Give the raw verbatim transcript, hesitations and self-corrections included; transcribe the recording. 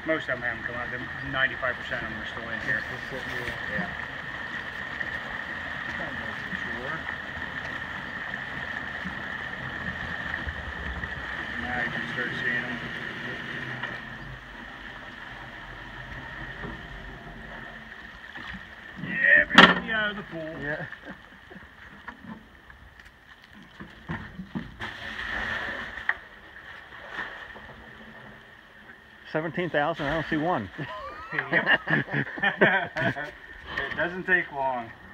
Most of them haven't come out. ninety-five percent of them are still in here. Yeah. Now you can start seeing them. Yeah, everybody out of the pool. Yeah. Seventeen thousand. I don't see one. Yep. It doesn't take long.